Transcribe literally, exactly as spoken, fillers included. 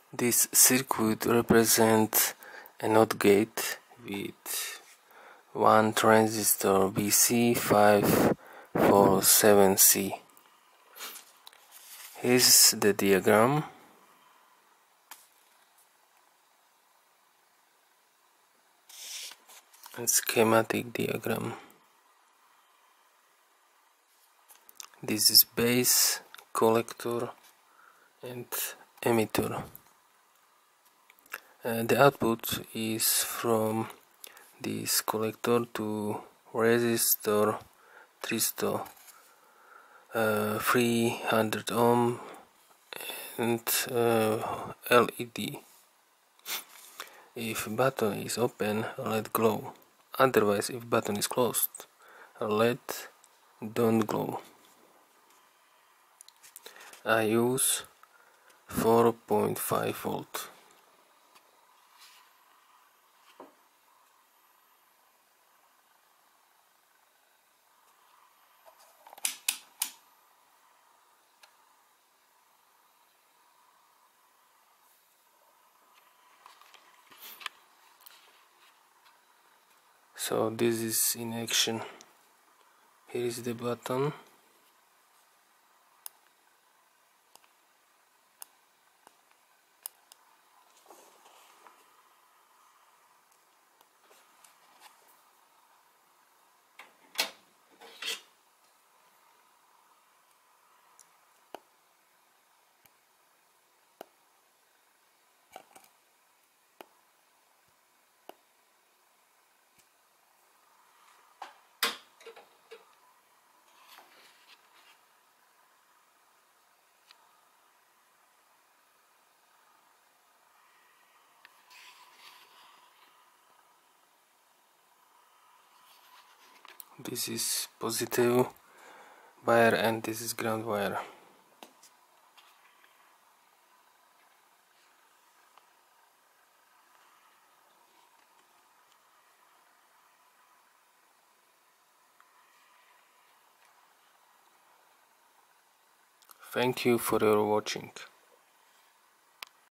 This circuit represents a NOT gate with one transistor B C five four seven C. Here's the diagram. A schematic diagram. This is base, collector and emitter. Uh, the output is from this collector to resistor tristor uh, three hundred ohm and uh, L E D. If button is open, let glow. Otherwise, if button is closed, let don't glow. I use four point five volt. So this is in action. Here is the button. This is positive wire and this is ground wire. Thank you for your watching.